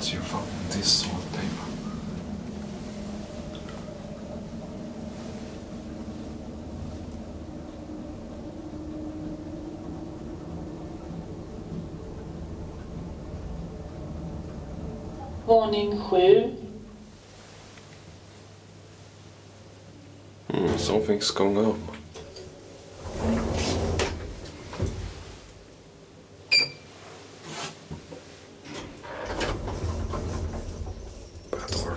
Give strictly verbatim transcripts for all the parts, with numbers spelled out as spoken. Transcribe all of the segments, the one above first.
you found this wallpaper? Våning sju. Mm, something's going on. Bad door.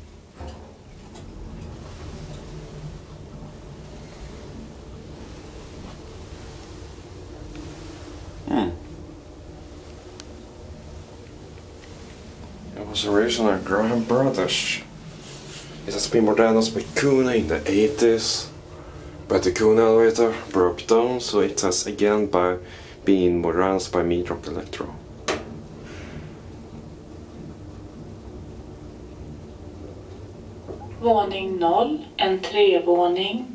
Hmm. It was originally Graham Brothers. It has been modernized by Kuna in the eighties, but the Kuna elevator broke down, so it has again by been modernized by Midrock Electro. Våning noll, en trevåning.